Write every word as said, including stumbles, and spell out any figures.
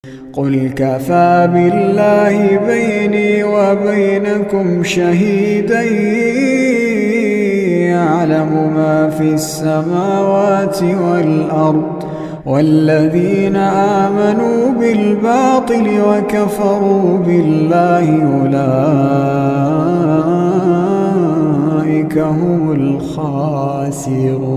قل كفى بالله بيني وبينكم شهيدا يعلم ما في السماوات والأرض والذين آمنوا بالباطل وكفروا بالله أولئك هم الخاسرون.